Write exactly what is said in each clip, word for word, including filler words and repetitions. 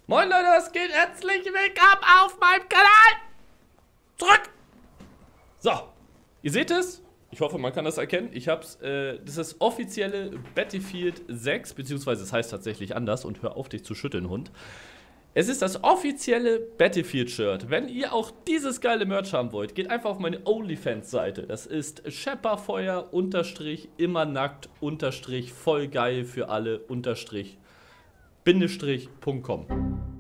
Moin Leute, was geht? Herzlich willkommen auf meinem Kanal! Zurück! So, ihr seht es. Ich hoffe, man kann das erkennen. Ich hab's, äh, das ist das offizielle Battlefield sechs, beziehungsweise es heißt tatsächlich anders und hör auf dich zu schütteln, Hund. Es ist das offizielle Battlefield-Shirt. Wenn ihr auch dieses geile Merch haben wollt, geht einfach auf meine OnlyFans-Seite. Das ist Schepperfeuer, unterstrich, immer nackt, unterstrich, voll geil für alle, unterstrich, Bindestrich, Punkt com.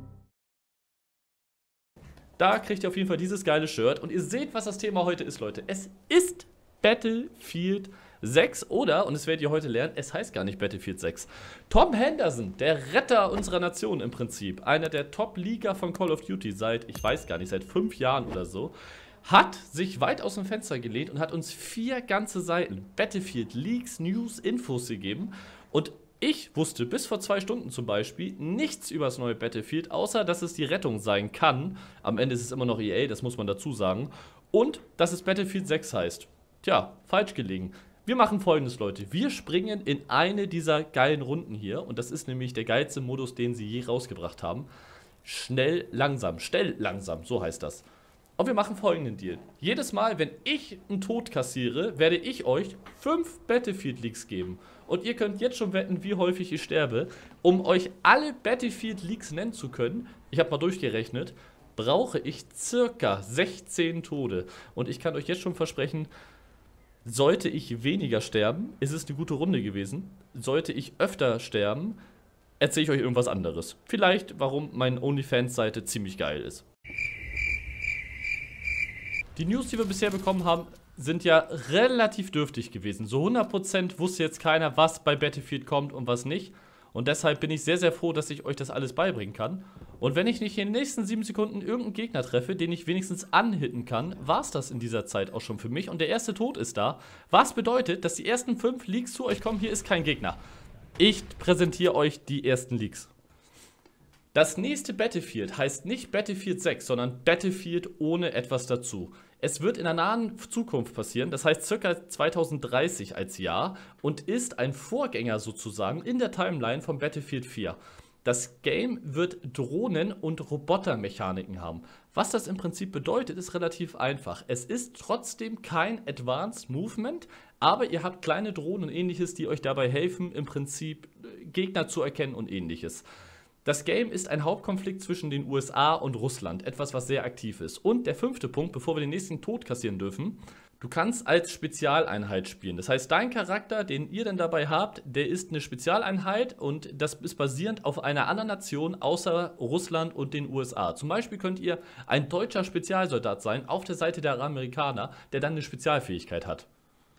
Da kriegt ihr auf jeden Fall dieses geile Shirt. Und ihr seht, was das Thema heute ist, Leute. Es ist Battlefield sechs oder, und das werdet ihr heute lernen, es heißt gar nicht Battlefield sechs. Tom Henderson, der Retter unserer Nation im Prinzip, einer der Top-Liga von Call of Duty seit, ich weiß gar nicht, seit fünf Jahren oder so, hat sich weit aus dem Fenster gelehnt und hat uns vier ganze Seiten Battlefield Leaks, News, Infos gegeben. Und ich wusste bis vor zwei Stunden zum Beispiel nichts über das neue Battlefield, außer dass es die Rettung sein kann. Am Ende ist es immer noch E A, das muss man dazu sagen. Und dass es Battlefield sechs heißt. Tja, falsch gelegen. Wir machen Folgendes, Leute. Wir springen in eine dieser geilen Runden hier. Und das ist nämlich der geilste Modus, den sie je rausgebracht haben. Schnell, langsam. Schnell, langsam. So heißt das. Und wir machen folgenden Deal. Jedes Mal, wenn ich einen Tod kassiere, werde ich euch fünf Battlefield Leaks geben. Und ihr könnt jetzt schon wetten, wie häufig ich sterbe. Um euch alle Battlefield Leaks nennen zu können, ich habe mal durchgerechnet, brauche ich circa sechzehn Tode. Und ich kann euch jetzt schon versprechen, sollte ich weniger sterben, ist es eine gute Runde gewesen. Sollte ich öfter sterben, erzähle ich euch irgendwas anderes. Vielleicht, warum meine OnlyFans-Seite ziemlich geil ist. Die News, die wir bisher bekommen haben, sind ja relativ dürftig gewesen. So hundert Prozent wusste jetzt keiner, was bei Battlefield kommt und was nicht. Und deshalb bin ich sehr, sehr froh, dass ich euch das alles beibringen kann. Und wenn ich nicht in den nächsten sieben Sekunden irgendeinen Gegner treffe, den ich wenigstens anhitten kann, war es das in dieser Zeit auch schon für mich. Und der erste Tod ist da. Was bedeutet, dass die ersten fünf Leaks zu euch kommen. Hier ist kein Gegner. Ich präsentiere euch die ersten Leaks. Das nächste Battlefield heißt nicht Battlefield sechs, sondern Battlefield ohne etwas dazu. Es wird in der nahen Zukunft passieren, das heißt ca. zweitausenddreißig als Jahr und ist ein Vorgänger sozusagen in der Timeline von Battlefield vier. Das Game wird Drohnen- und Robotermechaniken haben. Was das im Prinzip bedeutet, ist relativ einfach. Es ist trotzdem kein Advanced Movement, aber ihr habt kleine Drohnen und ähnliches, die euch dabei helfen, im Prinzip Gegner zu erkennen und ähnliches. Das Game ist ein Hauptkonflikt zwischen den U S A und Russland, etwas, was sehr aktiv ist. Und der fünfte Punkt, bevor wir den nächsten Tod kassieren dürfen, du kannst als Spezialeinheit spielen. Das heißt, dein Charakter, den ihr dann dabei habt, der ist eine Spezialeinheit und das ist basierend auf einer anderen Nation außer Russland und den U S A. Zum Beispiel könnt ihr ein deutscher Spezialsoldat sein, auf der Seite der Amerikaner, der dann eine Spezialfähigkeit hat.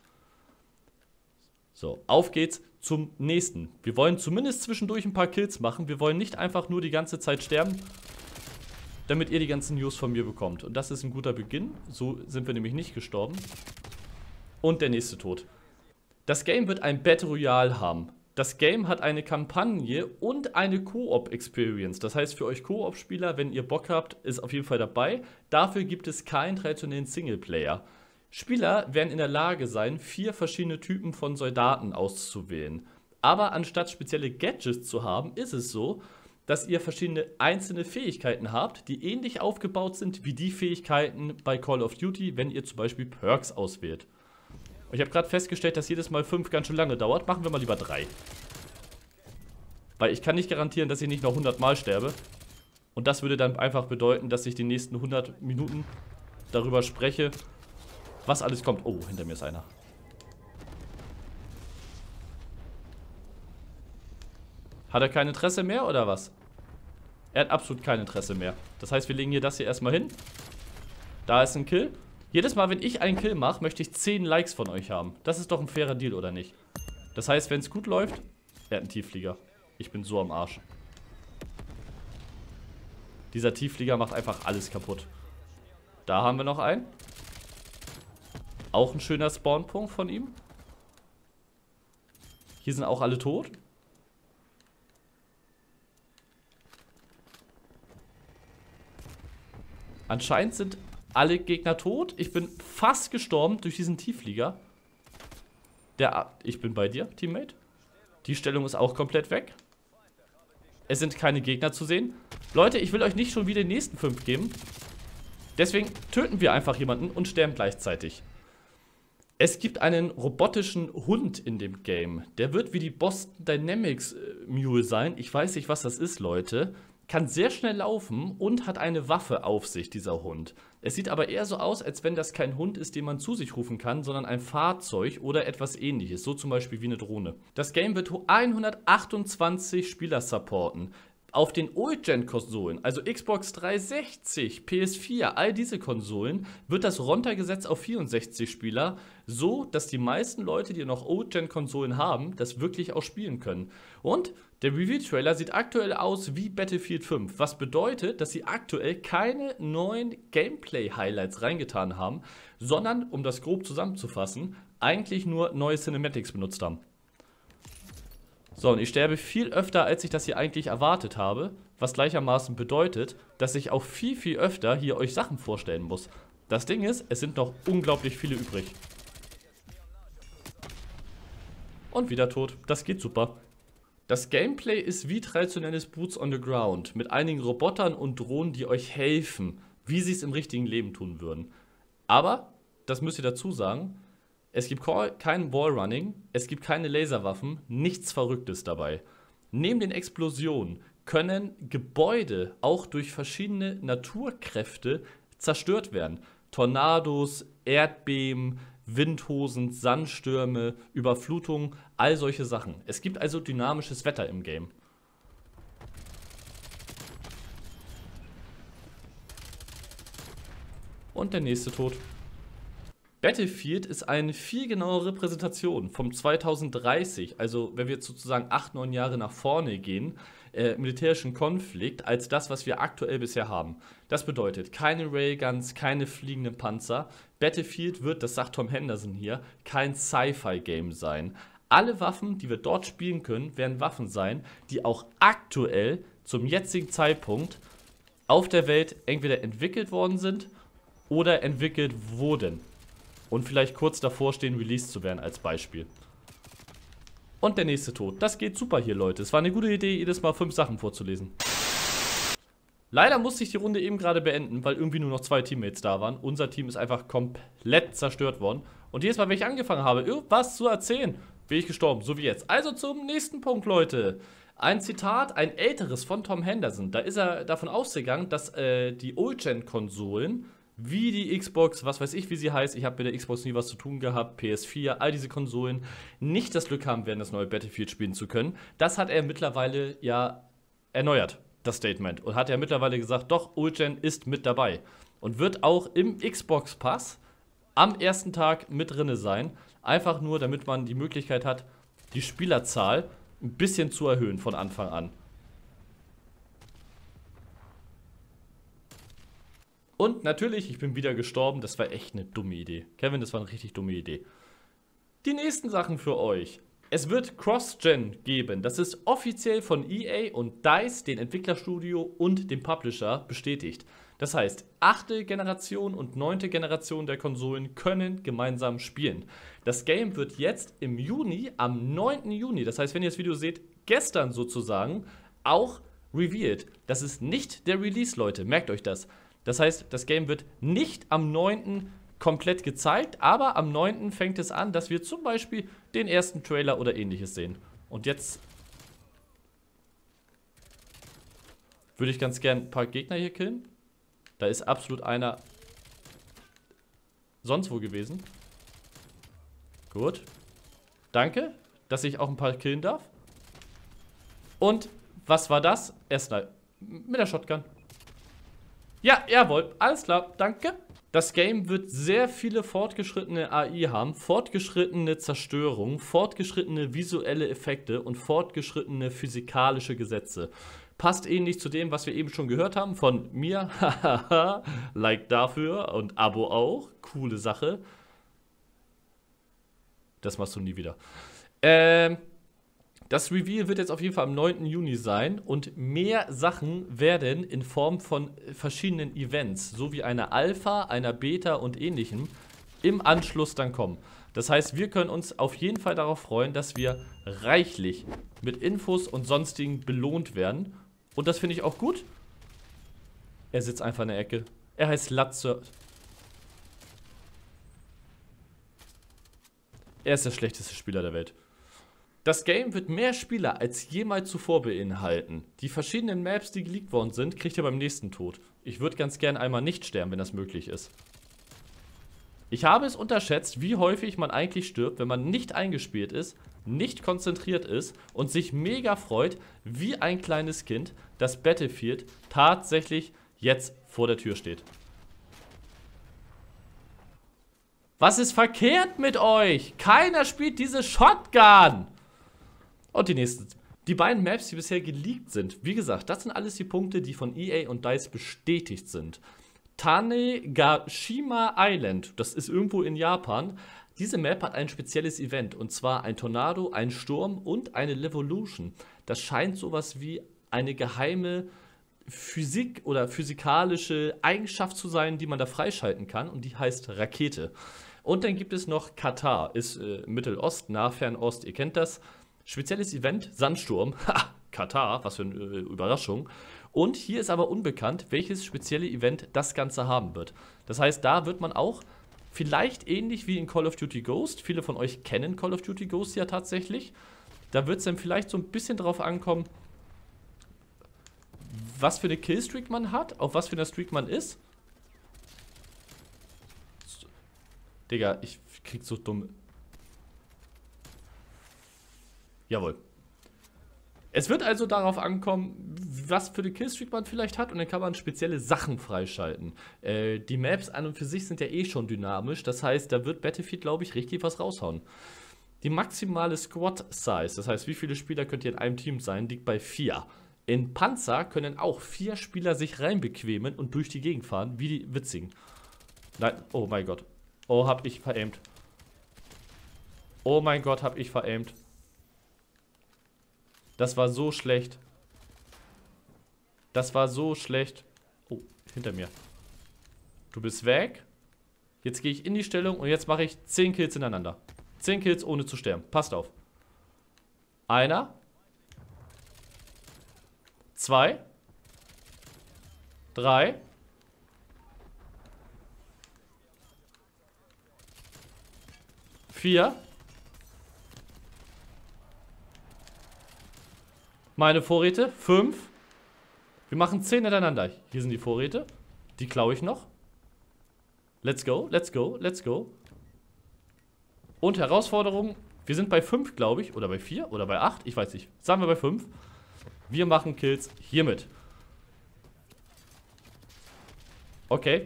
So, auf geht's zum nächsten. Wir wollen zumindest zwischendurch ein paar Kills machen. Wir wollen nicht einfach nur die ganze Zeit sterben, damit ihr die ganzen News von mir bekommt. Und das ist ein guter Beginn. So sind wir nämlich nicht gestorben. Und der nächste Tod. Das Game wird ein Battle Royale haben. Das Game hat eine Kampagne und eine Koop-Experience. Das heißt, für euch Koop-Spieler, wenn ihr Bock habt, ist auf jeden Fall dabei. Dafür gibt es keinen traditionellen Singleplayer. Spieler werden in der Lage sein, vier verschiedene Typen von Soldaten auszuwählen. Aber anstatt spezielle Gadgets zu haben, ist es so, dass ihr verschiedene einzelne Fähigkeiten habt, die ähnlich aufgebaut sind wie die Fähigkeiten bei Call of Duty, wenn ihr zum Beispiel Perks auswählt. Ich habe gerade festgestellt, dass jedes Mal fünf ganz schön lange dauert. Machen wir mal lieber drei. Weil ich kann nicht garantieren, dass ich nicht noch hundert Mal sterbe. Und das würde dann einfach bedeuten, dass ich die nächsten hundert Minuten darüber spreche, was alles kommt. Oh, hinter mir ist einer. Hat er kein Interesse mehr oder was? Er hat absolut kein Interesse mehr. Das heißt, wir legen hier das hier erstmal hin. Da ist ein Kill. Jedes Mal, wenn ich einen Kill mache, möchte ich zehn Likes von euch haben. Das ist doch ein fairer Deal, oder nicht? Das heißt, wenn es gut läuft, er hat einen Tiefflieger. Ich bin so am Arsch. Dieser Tiefflieger macht einfach alles kaputt. Da haben wir noch einen. Auch ein schöner Spawnpunkt von ihm. Hier sind auch alle tot. Anscheinend sind alle Gegner tot. Ich bin fast gestorben durch diesen Tiefflieger. Der, ich bin bei dir, Teammate. Die Stellung ist auch komplett weg. Es sind keine Gegner zu sehen. Leute, ich will euch nicht schon wieder die nächsten fünf geben. Deswegen töten wir einfach jemanden und sterben gleichzeitig. Es gibt einen robotischen Hund in dem Game. Der wird wie die Boston Dynamics Mule sein. Ich weiß nicht, was das ist, Leute. Kann sehr schnell laufen und hat eine Waffe auf sich, dieser Hund. Es sieht aber eher so aus, als wenn das kein Hund ist, den man zu sich rufen kann, sondern ein Fahrzeug oder etwas ähnliches, so zum Beispiel wie eine Drohne. Das Game wird hundertachtundzwanzig Spieler supporten. Auf den Old-Gen-Konsolen, also Xbox dreihundertsechzig, P S vier, all diese Konsolen, wird das runtergesetzt auf vierundsechzig Spieler, so dass die meisten Leute, die noch Old-Gen-Konsolen haben, das wirklich auch spielen können. Und der Review-Trailer sieht aktuell aus wie Battlefield fünf, was bedeutet, dass sie aktuell keine neuen Gameplay-Highlights reingetan haben, sondern, um das grob zusammenzufassen, eigentlich nur neue Cinematics benutzt haben. So, und ich sterbe viel öfter, als ich das hier eigentlich erwartet habe, was gleichermaßen bedeutet, dass ich auch viel, viel öfter hier euch Sachen vorstellen muss. Das Ding ist, es sind noch unglaublich viele übrig. Und wieder tot. Das geht super. Das Gameplay ist wie traditionelles Boots on the Ground, mit einigen Robotern und Drohnen, die euch helfen, wie sie es im richtigen Leben tun würden. Aber, das müsst ihr dazu sagen, es gibt kein Wallrunning, es gibt keine Laserwaffen, nichts Verrücktes dabei. Neben den Explosionen können Gebäude auch durch verschiedene Naturkräfte zerstört werden. Tornados, Erdbeben, Windhosen, Sandstürme, Überflutungen, all solche Sachen. Es gibt also dynamisches Wetter im Game. Und der nächste tot. Battlefield ist eine viel genauere Repräsentation vom zweitausenddreißig, also wenn wir jetzt sozusagen acht, neun Jahre nach vorne gehen, äh, militärischen Konflikt, als das, was wir aktuell bisher haben. Das bedeutet, keine Railguns, keine fliegenden Panzer. Battlefield wird, das sagt Tom Henderson hier, kein Sci-Fi-Game sein. Alle Waffen, die wir dort spielen können, werden Waffen sein, die auch aktuell zum jetzigen Zeitpunkt auf der Welt entweder entwickelt worden sind oder entwickelt wurden. Und vielleicht kurz davor stehen, released zu werden als Beispiel. Und der nächste Tod. Das geht super hier, Leute. Es war eine gute Idee, jedes Mal fünf Sachen vorzulesen. Leider musste ich die Runde eben gerade beenden, weil irgendwie nur noch zwei Teammates da waren. Unser Team ist einfach komplett zerstört worden. Und jedes Mal, wenn ich angefangen habe, irgendwas zu erzählen, bin ich gestorben, so wie jetzt. Also zum nächsten Punkt, Leute. Ein Zitat, ein älteres von Tom Henderson. Da ist er davon ausgegangen, dass äh, die Old-Gen-Konsolen wie die Xbox, was weiß ich, wie sie heißt, ich habe mit der Xbox nie was zu tun gehabt, P S vier, all diese Konsolen, nicht das Glück haben werden, das neue Battlefield spielen zu können. Das hat er mittlerweile ja erneuert, das Statement. Und hat ja mittlerweile gesagt, doch, Old-Gen ist mit dabei. Und wird auch im Xbox Pass am ersten Tag mit drinne sein. Einfach nur, damit man die Möglichkeit hat, die Spielerzahl ein bisschen zu erhöhen von Anfang an. Und natürlich, ich bin wieder gestorben. Das war echt eine dumme Idee. Kevin, das war eine richtig dumme Idee. Die nächsten Sachen für euch. Es wird Cross-Gen geben. Das ist offiziell von E A und DICE, den Entwicklerstudio und dem Publisher, bestätigt. Das heißt, achte Generation und neunte Generation der Konsolen können gemeinsam spielen. Das Game wird jetzt im Juni, am neunten Juni, das heißt, wenn ihr das Video seht, gestern sozusagen, auch revealed. Das ist nicht der Release, Leute. Merkt euch das. Das heißt, das Game wird nicht am neunten komplett gezeigt, aber am neunten fängt es an, dass wir zum Beispiel den ersten Trailer oder ähnliches sehen. Und jetzt würde ich ganz gern ein paar Gegner hier killen. Da ist absolut einer sonst wo gewesen. Gut. Danke, dass ich auch ein paar killen darf. Und was war das? Erstmal mit der Shotgun. Ja, jawohl, alles klar, danke. Das Game wird sehr viele fortgeschrittene A I haben, fortgeschrittene Zerstörung, fortgeschrittene visuelle Effekte und fortgeschrittene physikalische Gesetze. Passt ähnlich zu dem, was wir eben schon gehört haben von mir. Hahaha, Like dafür und Abo auch. Coole Sache. Das machst du nie wieder. Ähm... Das Reveal wird jetzt auf jeden Fall am neunten Juni sein und mehr Sachen werden in Form von verschiedenen Events, so wie einer Alpha, einer Beta und ähnlichem, im Anschluss dann kommen. Das heißt, wir können uns auf jeden Fall darauf freuen, dass wir reichlich mit Infos und sonstigen belohnt werden. Und das finde ich auch gut. Er sitzt einfach in der Ecke. Er heißt Latze. Er ist der schlechteste Spieler der Welt. Das Game wird mehr Spieler als jemals zuvor beinhalten. Die verschiedenen Maps, die geleakt worden sind, kriegt ihr beim nächsten Tod. Ich würde ganz gern einmal nicht sterben, wenn das möglich ist. Ich habe es unterschätzt, wie häufig man eigentlich stirbt, wenn man nicht eingespielt ist, nicht konzentriert ist und sich mega freut, wie ein kleines Kind, dass Battlefield tatsächlich jetzt vor der Tür steht. Was ist verkehrt mit euch? Keiner spielt diese Shotgun! Und die nächsten. Die beiden Maps, die bisher geleakt sind, wie gesagt, das sind alles die Punkte, die von E A und DICE bestätigt sind. Tanegashima Island, das ist irgendwo in Japan. Diese Map hat ein spezielles Event, und zwar ein Tornado, ein Sturm und eine Levolution. Das scheint sowas wie eine geheime Physik oder physikalische Eigenschaft zu sein, die man da freischalten kann, und die heißt Rakete. Und dann gibt es noch Katar, ist äh, Mittelost, nah Fernost, ihr kennt das. Spezielles Event, Sandsturm, ha, Katar, was für eine äh, Überraschung. Und hier ist aber unbekannt, welches spezielle Event das Ganze haben wird. Das heißt, da wird man auch vielleicht ähnlich wie in Call of Duty Ghost, viele von euch kennen Call of Duty Ghost ja tatsächlich, da wird es dann vielleicht so ein bisschen drauf ankommen, was für eine Killstreak man hat, auf was für eine Streak man ist. Digga, ich krieg so dumm. Jawohl. Es wird also darauf ankommen, was für eine Killstreak man vielleicht hat, und dann kann man spezielle Sachen freischalten. Äh, die Maps an und für sich sind ja eh schon dynamisch, das heißt, da wird Battlefield, glaube ich, richtig was raushauen. Die maximale Squad-Size, das heißt, wie viele Spieler könnt ihr in einem Team sein, liegt bei vier. In Panzer können auch vier Spieler sich reinbequemen und durch die Gegend fahren, wie die witzigen. Nein, oh mein Gott. Oh, hab ich veraimt. Oh mein Gott, hab ich veraimt. Das war so schlecht. Das war so schlecht. Oh, hinter mir. Du bist weg. Jetzt gehe ich in die Stellung und jetzt mache ich zehn Kills hintereinander. zehn Kills ohne zu sterben. Passt auf. Einer. Zwei. Drei. Vier. Meine Vorräte. Fünf. Wir machen zehn hintereinander. Hier sind die Vorräte. Die klaue ich noch. Let's go, let's go, let's go. Und Herausforderung. Wir sind bei fünf, glaube ich. Oder bei vier. Oder bei acht. Ich weiß nicht. Sagen wir bei fünf. Wir machen Kills hiermit. Okay.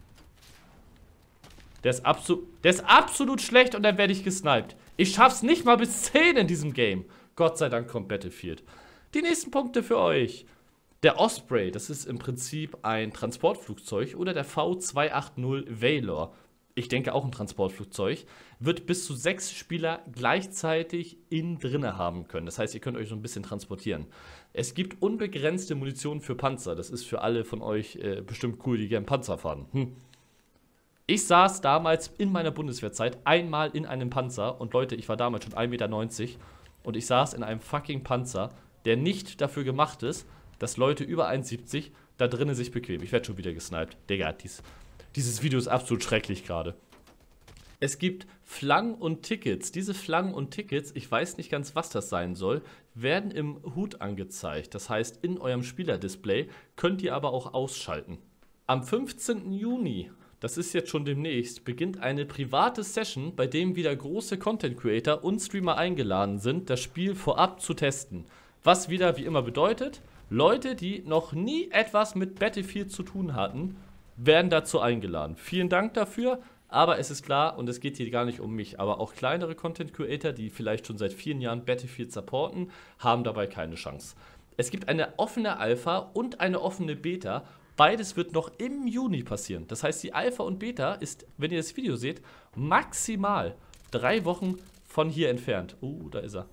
Der ist, absolut, der ist absolut schlecht und dann werde ich gesniped. Ich schaff's nicht mal bis zehn in diesem Game. Gott sei Dank kommt Battlefield. Die nächsten Punkte für euch. Der Osprey, das ist im Prinzip ein Transportflugzeug, oder der V zwei acht null Valor. Ich denke auch ein Transportflugzeug, wird bis zu sechs Spieler gleichzeitig innen drinne haben können. Das heißt, ihr könnt euch so ein bisschen transportieren. Es gibt unbegrenzte Munition für Panzer. Das ist für alle von euch äh, bestimmt cool, die gerne Panzer fahren. Hm. Ich saß damals in meiner Bundeswehrzeit einmal in einem Panzer. Und Leute, ich war damals schon ein Meter neunzig. Und ich saß in einem fucking Panzer, der nicht dafür gemacht ist, dass Leute über eins siebzig da drinnen sich bequemen. Ich werde schon wieder gesniped. Digga, dies, dieses Video ist absolut schrecklich gerade. Es gibt Flaggen und Tickets. Diese Flaggen und Tickets, ich weiß nicht ganz, was das sein soll, werden im H U D angezeigt. Das heißt, in eurem Spielerdisplay könnt ihr aber auch ausschalten. Am fünfzehnten Juni, das ist jetzt schon demnächst, beginnt eine private Session, bei dem wieder große Content Creator und Streamer eingeladen sind, das Spiel vorab zu testen. Was wieder wie immer bedeutet, Leute, die noch nie etwas mit Battlefield zu tun hatten, werden dazu eingeladen. Vielen Dank dafür, aber es ist klar, und es geht hier gar nicht um mich, aber auch kleinere Content Creator, die vielleicht schon seit vielen Jahren Battlefield supporten, haben dabei keine Chance. Es gibt eine offene Alpha und eine offene Beta. Beides wird noch im Juni passieren. Das heißt, die Alpha und Beta ist, wenn ihr das Video seht, maximal drei Wochen von hier entfernt. Uh, da ist er.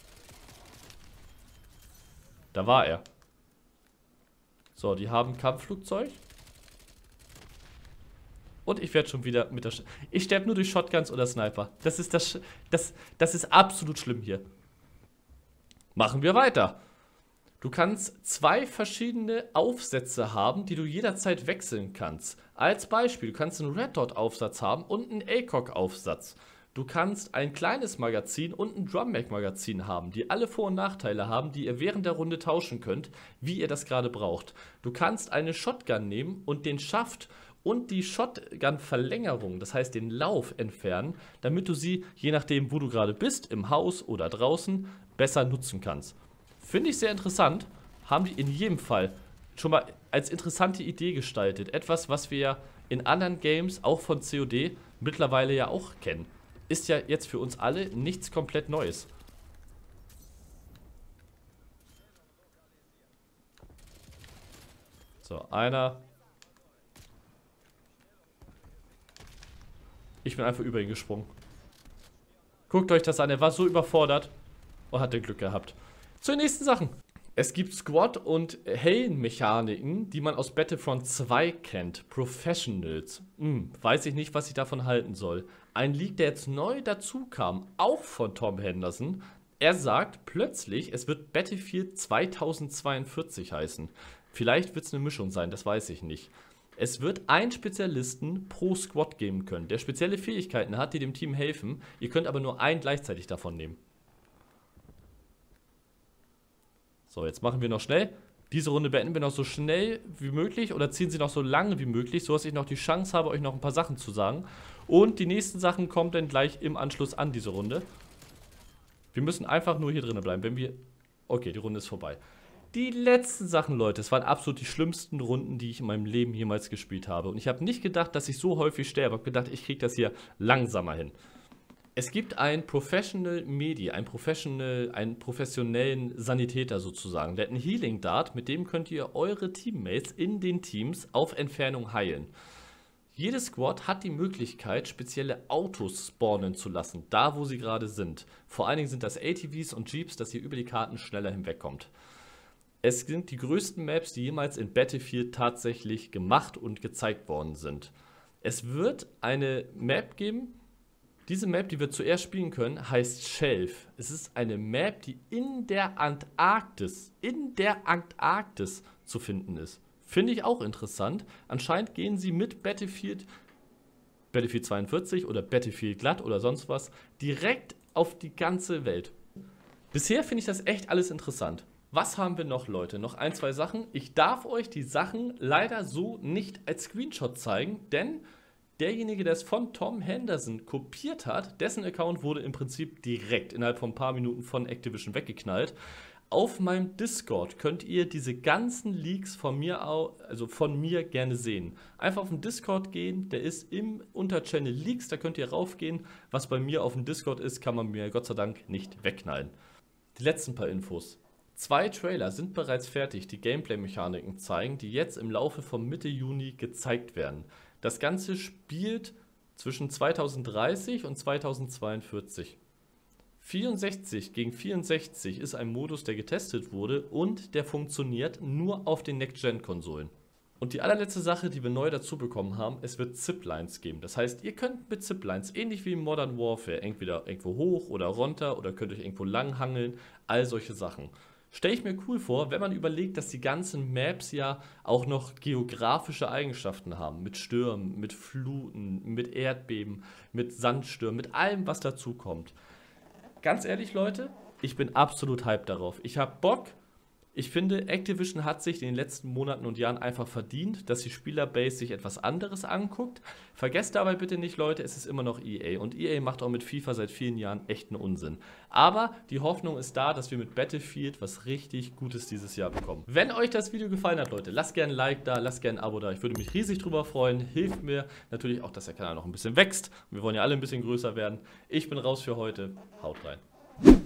Da war er. So, die haben Kampfflugzeug. Und ich werde schon wieder mit der... Sch ich sterbe nur durch Shotguns oder Sniper. Das ist das... Sch das, das ist absolut schlimm hier. Machen wir weiter. Du kannst zwei verschiedene Aufsätze haben, die du jederzeit wechseln kannst. Als Beispiel, du kannst einen Red Dot Aufsatz haben und einen A C O G Aufsatz. Du kannst ein kleines Magazin und ein Drum Mag Magazin haben, die alle Vor- und Nachteile haben, die ihr während der Runde tauschen könnt, wie ihr das gerade braucht. Du kannst eine Shotgun nehmen und den Schaft und die Shotgun-Verlängerung, das heißt den Lauf, entfernen, damit du sie, je nachdem wo du gerade bist, im Haus oder draußen, besser nutzen kannst. Finde ich sehr interessant, haben die in jedem Fall schon mal als interessante Idee gestaltet. Etwas, was wir ja in anderen Games, auch von C O D, mittlerweile ja auch kennen. Ist ja jetzt für uns alle nichts komplett Neues. So, einer. Ich bin einfach über ihn gesprungen. Guckt euch das an, er war so überfordert und hatte Glück gehabt. Zu den nächsten Sachen. Es gibt Squad- und Hellenmechaniken, die man aus Battlefront zwei kennt. Professionals. Hm, weiß ich nicht, was ich davon halten soll. Ein Leak, der jetzt neu dazu kam, auch von Tom Henderson. Er sagt plötzlich, es wird Battlefield zweitausendzweiundvierzig heißen. Vielleicht wird es eine Mischung sein, das weiß ich nicht. Es wird einen Spezialisten pro Squad geben können, der spezielle Fähigkeiten hat, die dem Team helfen. Ihr könnt aber nur einen gleichzeitig davon nehmen. So, jetzt machen wir noch schnell. Diese Runde beenden wir noch so schnell wie möglich oder ziehen sie noch so lange wie möglich, sodass ich noch die Chance habe, euch noch ein paar Sachen zu sagen. Und die nächsten Sachen kommen dann gleich im Anschluss an diese Runde. Wir müssen einfach nur hier drinnen bleiben, wenn wir... Okay, die Runde ist vorbei. Die letzten Sachen, Leute, es waren absolut die schlimmsten Runden, die ich in meinem Leben jemals gespielt habe. Und ich habe nicht gedacht, dass ich so häufig sterbe. Ich habe gedacht, ich kriege das hier langsamer hin. Es gibt ein Professional Medi, ein Professional, einen professionellen Sanitäter sozusagen. Der hat einen Healing Dart, mit dem könnt ihr eure Teammates in den Teams auf Entfernung heilen. Jede Squad hat die Möglichkeit, spezielle Autos spawnen zu lassen, da wo sie gerade sind. Vor allen Dingen sind das A T Vs und Jeeps, dass ihr über die Karten schneller hinwegkommt. Es sind die größten Maps, die jemals in Battlefield tatsächlich gemacht und gezeigt worden sind. Es wird eine Map geben. Diese Map, die wir zuerst spielen können, heißt Shelf. Es ist eine Map, die in der Antarktis, in der Antarktis zu finden ist. Finde ich auch interessant. Anscheinend gehen sie mit Battlefield, Battlefield zweiundvierzig oder Battlefield glatt oder sonst was, direkt auf die ganze Welt. Bisher finde ich das echt alles interessant. Was haben wir noch, Leute? Noch ein, zwei Sachen. Ich darf euch die Sachen leider so nicht als Screenshot zeigen, denn derjenige, der es von Tom Henderson kopiert hat, dessen Account wurde im Prinzip direkt innerhalb von ein paar Minuten von Activision weggeknallt. Auf meinem Discord könnt ihr diese ganzen Leaks von mir, also von mir gerne sehen. Einfach auf den Discord gehen, der ist im Unterchannel Leaks, da könnt ihr raufgehen. Was bei mir auf dem Discord ist, kann man mir Gott sei Dank nicht wegknallen. Die letzten paar Infos. Zwei Trailer sind bereits fertig, die Gameplay-Mechaniken zeigen, die jetzt im Laufe von Mitte Juni gezeigt werden. Das Ganze spielt zwischen zweitausenddreißig und zweitausendzweiundvierzig. vierundsechzig gegen vierundsechzig ist ein Modus, der getestet wurde und der funktioniert nur auf den Next-Gen-Konsolen. Und die allerletzte Sache, die wir neu dazu bekommen haben, es wird Ziplines geben. Das heißt, ihr könnt mit Ziplines, ähnlich wie in Modern Warfare, entweder irgendwo hoch oder runter oder könnt euch irgendwo lang hangeln, all solche Sachen. Stelle ich mir cool vor, wenn man überlegt, dass die ganzen Maps ja auch noch geografische Eigenschaften haben. Mit Stürmen, mit Fluten, mit Erdbeben, mit Sandstürmen, mit allem, was dazu kommt. Ganz ehrlich, Leute, ich bin absolut hyped darauf. Ich habe Bock. Ich finde, Activision hat sich in den letzten Monaten und Jahren einfach verdient, dass die Spielerbase sich etwas anderes anguckt. Vergesst dabei bitte nicht, Leute, es ist immer noch E A. Und E A macht auch mit FIFA seit vielen Jahren echten Unsinn. Aber die Hoffnung ist da, dass wir mit Battlefield was richtig Gutes dieses Jahr bekommen. Wenn euch das Video gefallen hat, Leute, lasst gerne ein Like da, lasst gerne ein Abo da. Ich würde mich riesig drüber freuen. Hilft mir natürlich auch, dass der Kanal noch ein bisschen wächst. Wir wollen ja alle ein bisschen größer werden. Ich bin raus für heute. Haut rein.